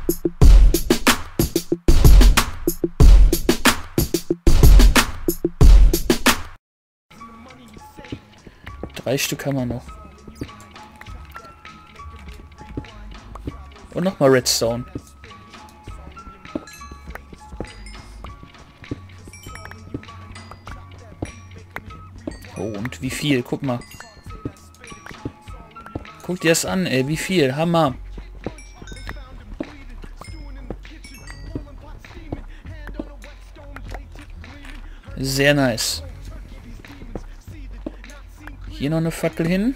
Drei Stück haben wir noch. Und nochmal Redstone. Oh, und wie viel? Guck mal. Guck dir das an, ey. Wie viel? Hammer. Sehr nice. Hier noch eine Fackel hin.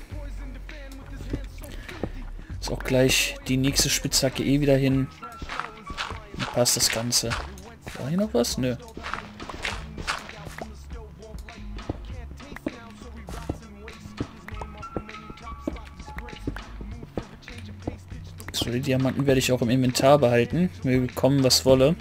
Ist auch gleich die nächste Spitzhacke eh wieder hin. Dann passt das Ganze. War hier noch was? Nö. So, die Diamanten werde ich auch im Inventar behalten. Möge kommen, was wolle.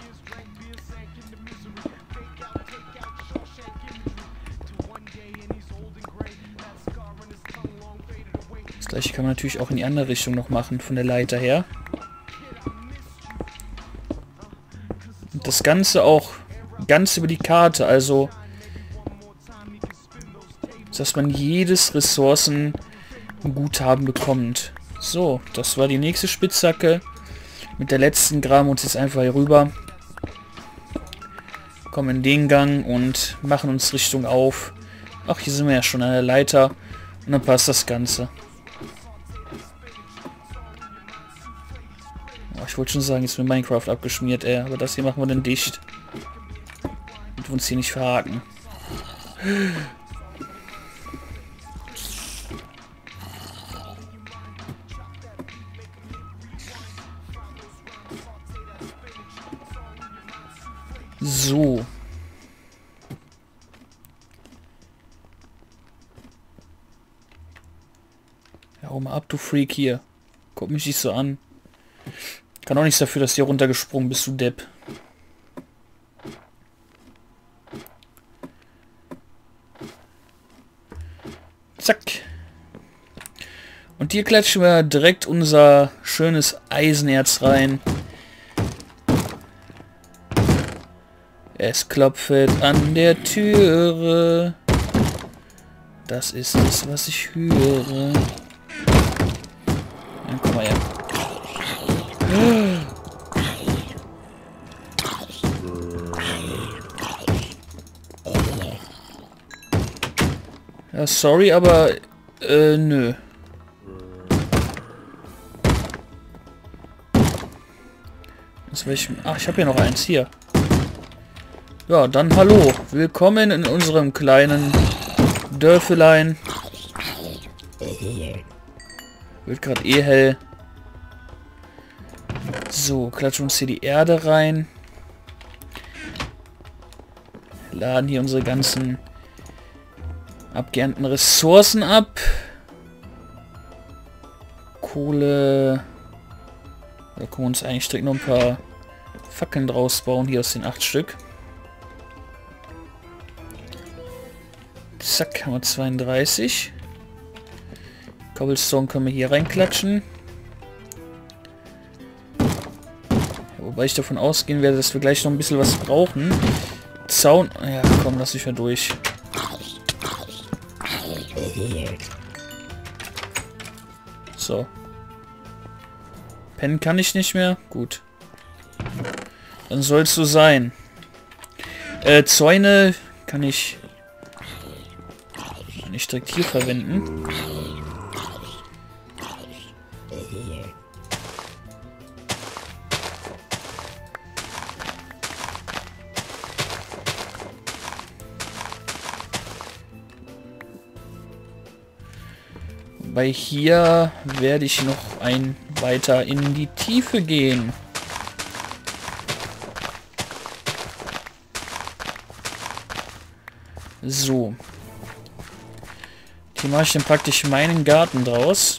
Das gleiche kann man natürlich auch in die andere Richtung noch machen, von der Leiter her. Und das Ganze auch ganz über die Karte, also dass man jedes Ressourcenguthaben bekommt. So, das war die nächste Spitzhacke. Mit der letzten graben wir uns jetzt einfach hier rüber. Kommen in den Gang und machen uns Richtung auf. Ach, hier sind wir ja schon an der Leiter. Und dann passt das Ganze. Oh, ich wollte schon sagen, jetzt ist mir Minecraft abgeschmiert, ey. Aber das hier machen wir dann dicht. Und wir uns hier nicht verhaken. So. Ja, hau mal ab, du Freak hier. Guck mich nicht so an. Kann auch nichts dafür, dass du hier runtergesprungen bist, du Depp. Zack. Und hier klatschen wir direkt unser schönes Eisenerz rein. Es klopft an der Türe. Das ist es, was ich höre. Ja, komm mal her. Ja, sorry, aber nö. Aus welchem? Ach, ich habe hier noch eins hier. Ja, dann hallo. Willkommen in unserem kleinen Dörfelein. Wird gerade eh hell. So, klatschen uns hier die Erde rein. Laden hier unsere ganzen abgeernten Ressourcen ab. Kohle. Da können wir uns eigentlich direkt noch ein paar Fackeln draus bauen, hier aus den 8 Stück. Zack, haben wir 32. Cobblestone können wir hier reinklatschen. Ja, wobei ich davon ausgehen werde, dass wir gleich noch ein bisschen was brauchen. Zaun... Ja, komm, lass ich mal durch. So. Pennen kann ich nicht mehr. Gut. Dann soll es so sein. Zäune kann ich nicht direkt hier verwenden. Wobei hier werde ich noch weiter in die Tiefe gehen. So. Hier mache ich dann praktisch meinen Garten draus.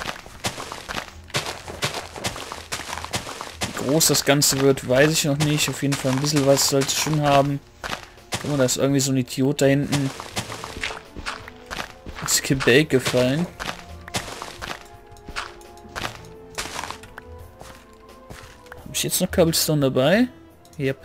Wie groß das Ganze wird, weiß ich noch nicht. Auf jeden Fall ein bisschen was soll es schon haben. Guck mal, da ist irgendwie so ein Idiot da hinten ins Gebälk gefallen. Habe ich jetzt noch Cobblestone dabei? Yep.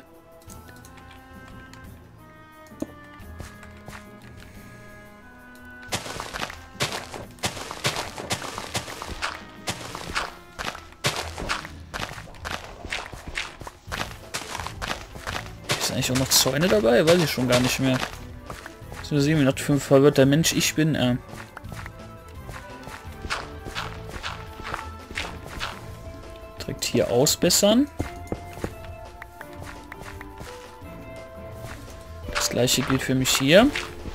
Ist eigentlich auch noch Zäune dabei? Weiß ich schon gar nicht mehr. So sehen wir noch für ein verwirrter Mensch ich bin. Direkt hier ausbessern. Das gleiche gilt für mich hier.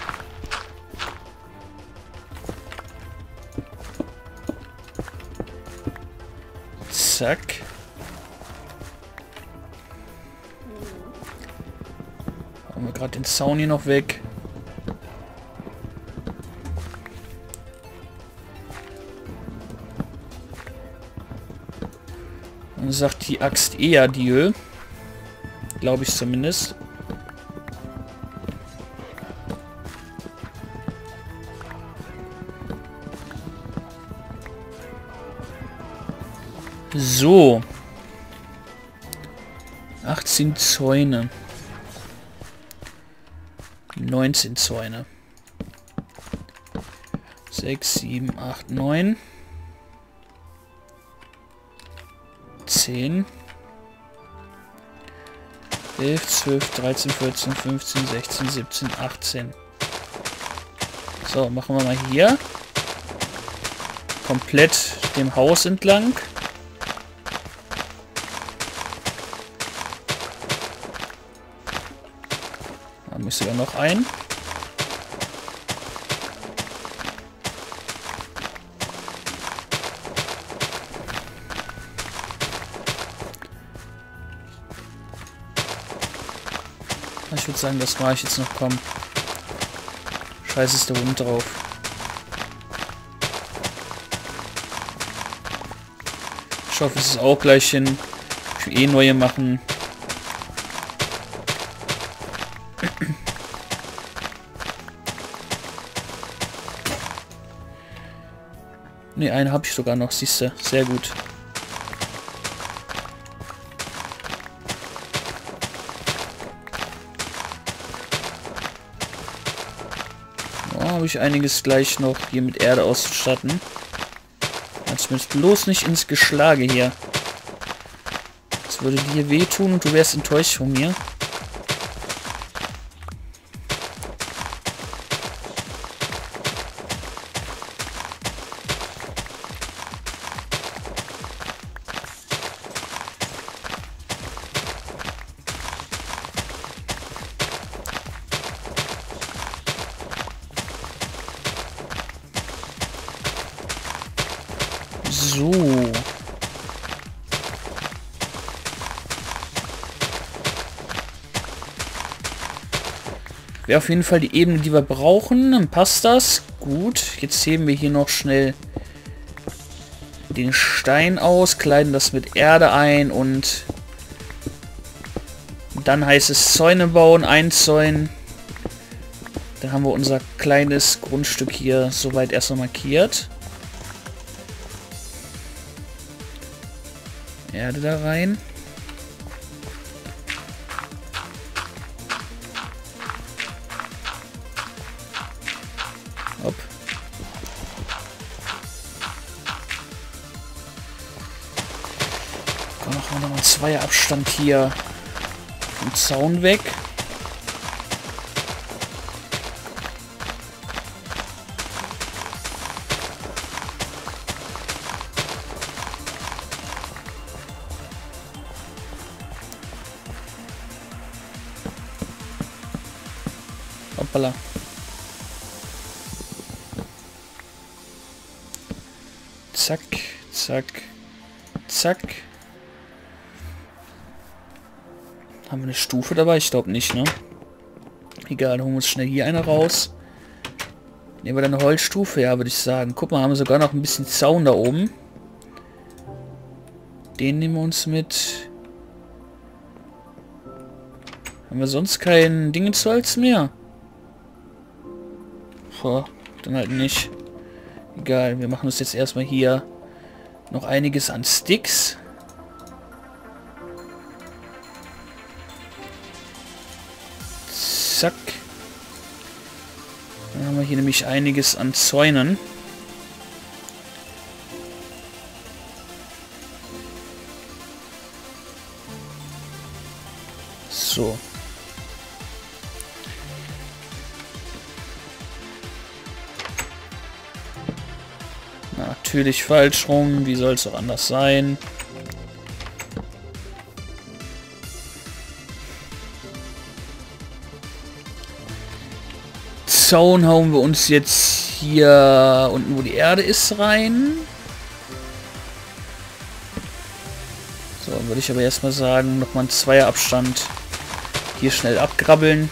Zack. Haben wir gerade den Zaun hier noch weg. Und sagt die Axt eher Dieu. Glaube ich zumindest. So. 18 Zäune. 19 Zäune. 6, 7, 8, 9. 10. 11, 12, 13, 14, 15, 16, 17, 18. So, machen wir mal hier. Komplett dem Haus entlang. Da müsste ja noch ein. Ich würde sagen, das mache ich jetzt noch. Komm. Scheiße, ist der Hund drauf. Ich hoffe, es ist auch gleich hin. Ich will eh neue machen. Ne, eine habe ich sogar noch, siehst du. Sehr gut. Habe ich einiges gleich noch hier mit Erde auszustatten. Lass mich bloß nicht ins Geschlage hier. Das würde dir wehtun und du wärst enttäuscht von mir. So. Wäre auf jeden Fall die Ebene, die wir brauchen. Dann passt das. Gut. Jetzt heben wir hier noch schnell den Stein aus, kleiden das mit Erde ein und dann heißt es Zäune bauen, einzäunen. Dann haben wir unser kleines Grundstück hier soweit erstmal markiert. Erde da rein. Hopp. Dann machen wir nochmal 2 Abstand hier vom Zaun weg. Hoppala. Zack, zack, zack. Haben wir eine Stufe dabei? Ich glaube nicht, ne? Egal, holen wir uns schnell hier eine raus. Nehmen wir dann eine Holzstufe? Ja, würde ich sagen. Guck mal, haben wir sogar noch ein bisschen Zaun da oben. Den nehmen wir uns mit. Haben wir sonst kein Dingensholz mehr? Boah, dann halt nicht. Egal, wir machen uns jetzt erstmal hier noch einiges an Sticks. zack. Dann haben wir hier nämlich einiges an Zäunen. So. Natürlich falsch rum. Wie soll es auch anders sein? Zaun hauen wir uns jetzt hier unten, wo die Erde ist, rein. So, würde ich aber erstmal sagen, nochmal einen Zweierabstand hier schnell abgrabbeln.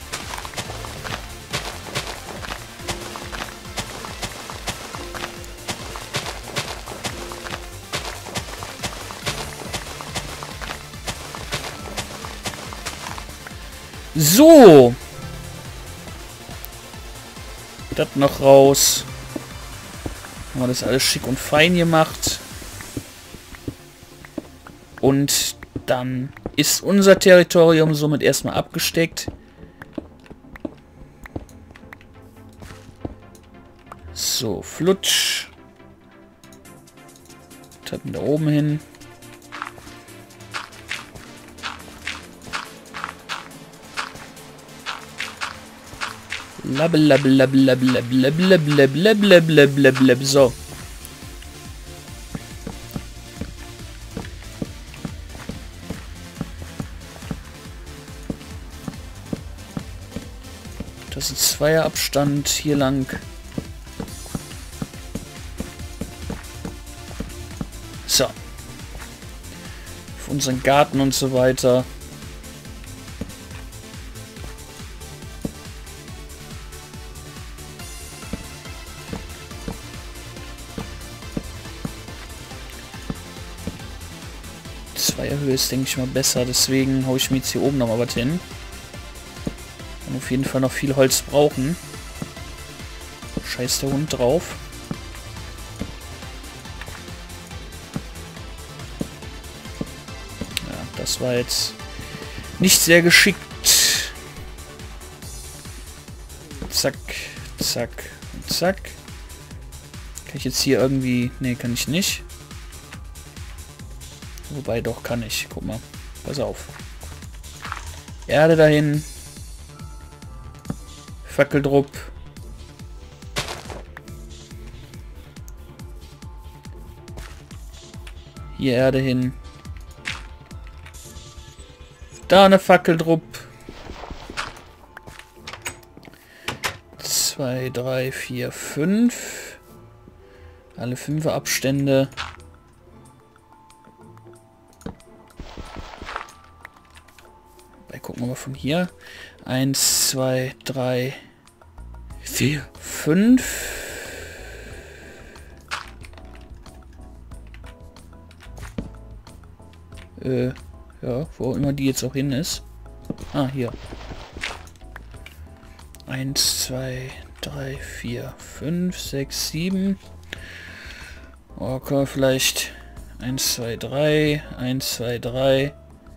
So. Das noch raus. Haben wir das alles schick und fein gemacht. Und dann ist unser Territorium somit erstmal abgesteckt. So, flutsch. Treppen da oben hin. Blablabla. So. Das ist ein Zweierabstand hier lang. So. Für unseren Garten und so weiter. Zweierhöhe ist, denke ich mal, besser. Deswegen haue ich mir jetzt hier oben noch mal was hin. Und auf jeden Fall noch viel Holz brauchen. Scheiß der Hund drauf. Ja, das war jetzt nicht sehr geschickt. Zack, zack und zack. Kann ich jetzt hier irgendwie... Ne, kann ich nicht. Wobei, doch, kann ich. Guck mal. Pass auf. Erde dahin. Fackeldrupp. Hier Erde hin. Da eine Fackeldrupp. 2, 3, 4, 5. Alle 5er Abstände. Gucken wir mal von hier. 1, 2, 3, 4, 5. Ja, wo immer die jetzt auch hin ist. Ah, hier. 1, 2, 3, 4, 5, 6, 7. Okay, vielleicht 1, 2, 3, 1, 2, 3.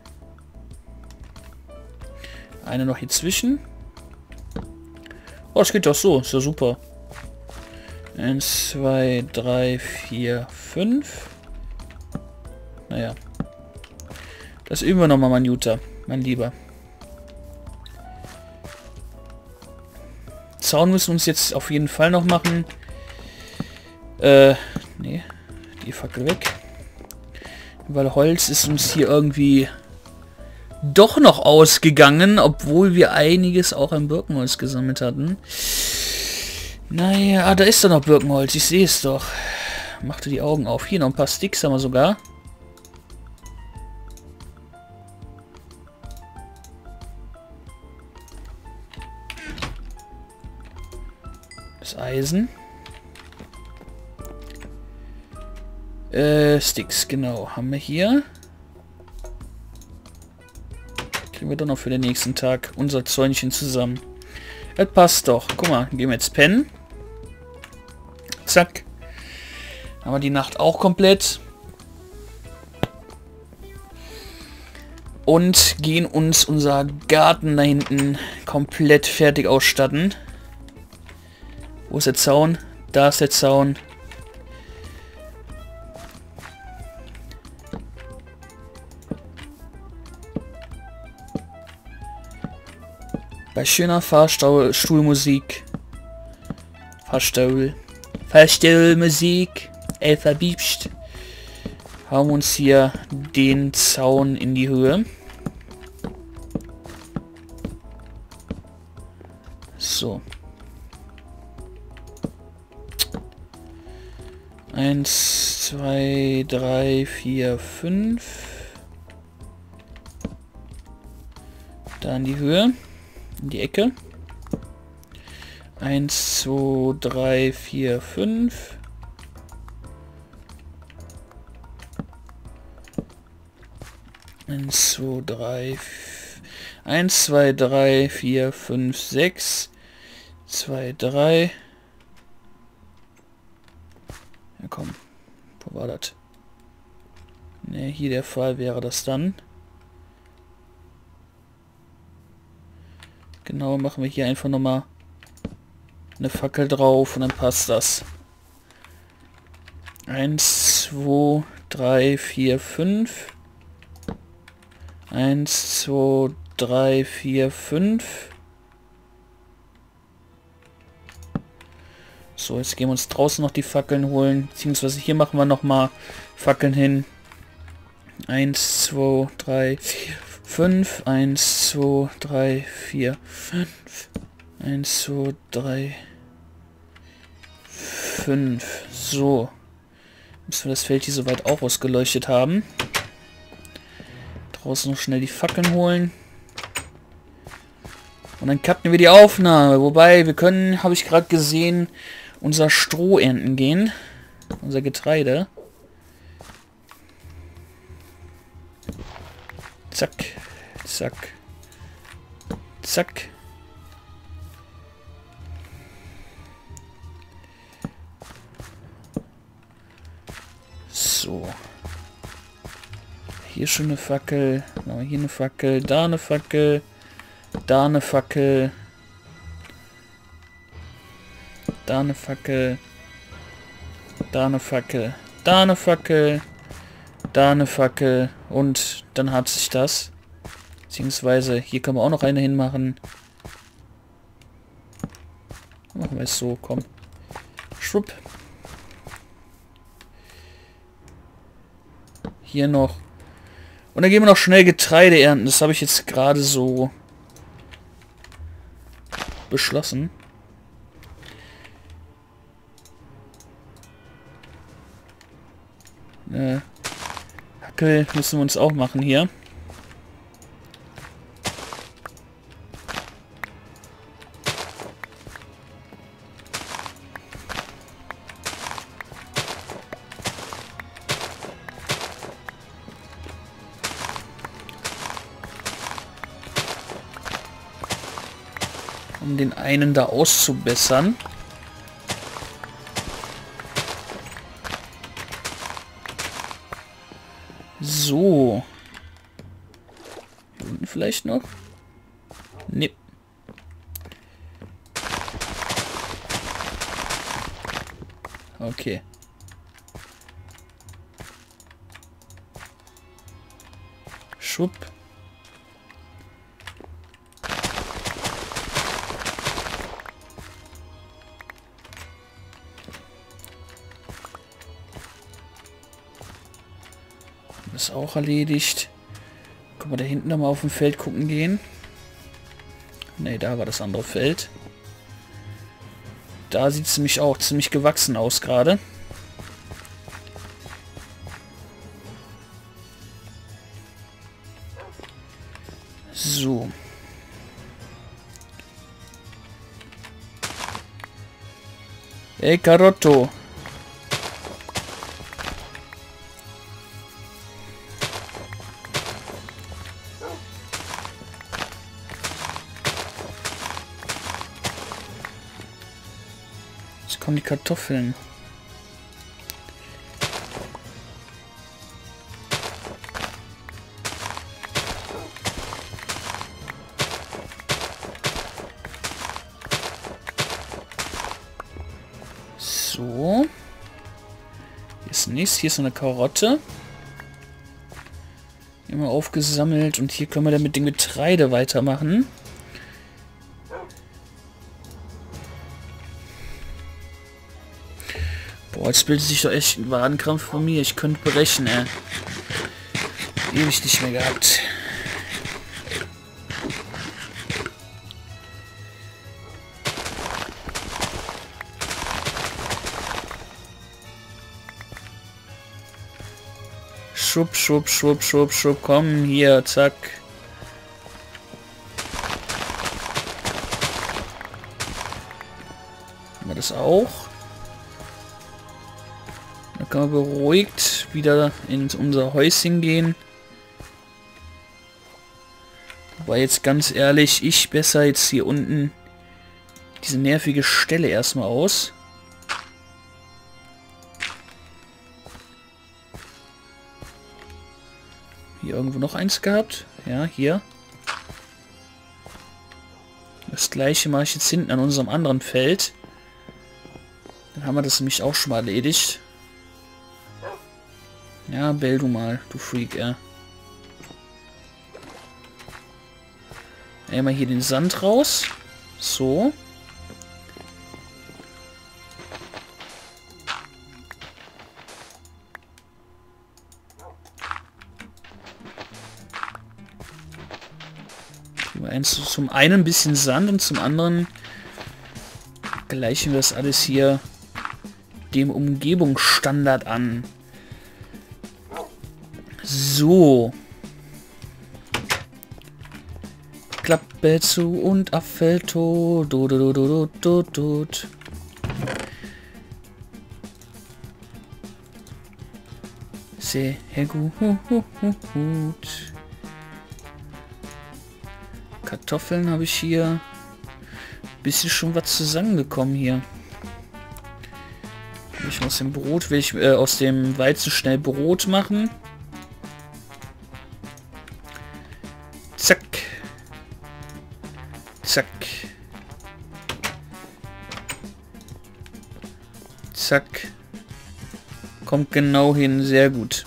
Eine noch hier zwischen. Oh, es geht doch so. Ist ja super. 1, 2, 3, 4, 5. Naja. Das üben wir nochmal, mein Jutta. Mein Lieber. Zaun müssen wir uns jetzt auf jeden Fall noch machen. Nee. Die Fackel weg. Weil Holz ist uns hier irgendwie doch noch ausgegangen, obwohl wir einiges auch an Birkenholz gesammelt hatten. Naja, da ist doch noch Birkenholz, ich sehe es doch. Machte die Augen auf. Hier noch ein paar Sticks haben wir sogar. Das Eisen. Sticks, genau. Haben wir hier. Kriegen wir doch noch für den nächsten Tag unser Zäunchen zusammen. Das passt doch. Guck mal, gehen wir jetzt pennen. Zack. Haben wir die Nacht auch komplett. Und gehen uns unser Garten da hinten komplett fertig ausstatten. Wo ist der Zaun? Da ist der Zaun. Bei schöner Fahrstuhlmusik. Fahrstuhlmusik. Verbiebst. Haben wir uns hier den Zaun in die Höhe. So. 1, 2, 3, 4, 5. Da in die Höhe. In die Ecke. 1, 2, 3, 4, 5. 1, 2, 3, 1, 2, 3, 4, 5, 6, 2, 3. Ja komm, wo war das? Ne, hier der Fall wäre das dann. Genau, machen wir hier einfach nochmal eine Fackel drauf und dann passt das. 1, 2, 3, 4, 5. 1, 2, 3, 4, 5. So, jetzt gehen wir uns draußen noch die Fackeln holen. Beziehungsweise hier machen wir nochmal Fackeln hin. 1, 2, 3, 4, 5. 1, 2, 3, 4, 5. 1, 2, 3, 5. So. Müssen wir das Feld hier soweit auch ausgeleuchtet haben. Draußen noch schnell die Fackeln holen. Und dann cutten wir die Aufnahme. Wobei, wir können, habe ich gerade gesehen, unser Stroh ernten gehen. Unser Getreide. Zack. Zack. Zack. So. Hier schon eine Fackel. Hier eine Fackel. Da eine Fackel. Da eine Fackel. Da eine Fackel. Da eine Fackel. Da eine Fackel. Da eine Fackel. Und dann hat sich das. Beziehungsweise hier können wir auch noch eine hinmachen. Machen wir es so, komm. Schwupp. Hier noch. Und dann gehen wir noch schnell Getreide ernten. Das habe ich jetzt gerade so beschlossen. Hackel müssen wir uns auch machen hier. Um den einen da auszubessern. So. Hier unten vielleicht noch? Ne. Okay. Schwupp. Ist auch erledigt. Können wir da hinten nochmal auf dem Feld gucken gehen? Ne, da war das andere Feld. Da sieht es nämlich auch ziemlich gewachsen aus gerade. So. Ey, Karotto. Jetzt kommen die Kartoffeln. nichts. Hier ist so eine Karotte. Immer aufgesammelt. Und hier können wir dann mit dem Getreide weitermachen. Boah, jetzt bildet sich doch echt ein Wadenkrampf von mir. Ich könnte brechen, ey. Ewig nicht mehr gehabt. Schub, schub, schub, schub, schub, komm, hier, zack. Haben wir das auch? Dann können wir beruhigt wieder in unser Häuschen gehen. Wobei jetzt ganz ehrlich, ich besser jetzt hier unten diese nervige Stelle erstmal aus. Hier irgendwo noch eins gehabt. Ja, hier. Das gleiche mache ich jetzt hinten an unserem anderen Feld. Dann haben wir das nämlich auch schon mal erledigt. Ja, bell du mal, du Freak, ja. Einmal hier den Sand raus. So. Zum einen ein bisschen Sand und zum anderen gleichen wir das alles hier dem Umgebungsstandard an. So. Klappe zu und Apfel tot. Sehr gut. Kartoffeln habe ich hier. Bisschen schon was zusammengekommen hier. Ich aus dem Brot will ich aus dem Weizen schnell Brot machen. Zack. Zack. Zack. Kommt genau hin, sehr gut.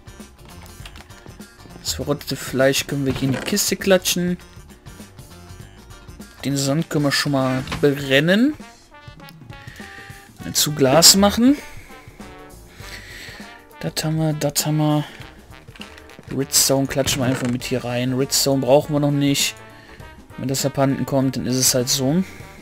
Das verrottete Fleisch können wir hier in die Kiste klatschen. Den Sand können wir schon mal brennen. Zu Glas machen. Das haben wir. Redstone klatschen wir einfach mit hier rein. Redstone brauchen wir noch nicht. Wenn das abhanden kommt, dann ist es halt so.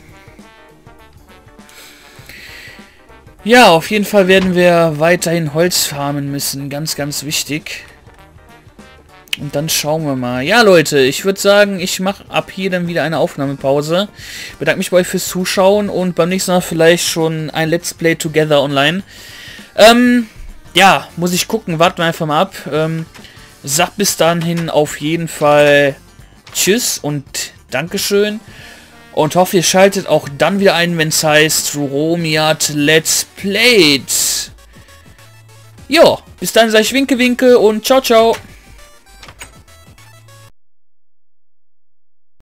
Ja, auf jeden Fall werden wir weiterhin Holz farmen müssen. Ganz, ganz wichtig. Und dann schauen wir mal. Ja, Leute, ich würde sagen, ich mache ab hier dann wieder eine Aufnahmepause. Bedanke mich bei euch fürs Zuschauen und beim nächsten Mal vielleicht schon ein Let's Play Together online. Ja, muss ich gucken. Warten wir einfach mal ab. Sagt bis dahin auf jeden Fall Tschüss und Dankeschön. Und hoffe, ihr schaltet auch dann wieder ein, wenn es heißt Romiat Let's Played. Jo, bis dann sage ich Winke, Winke und ciao, ciao.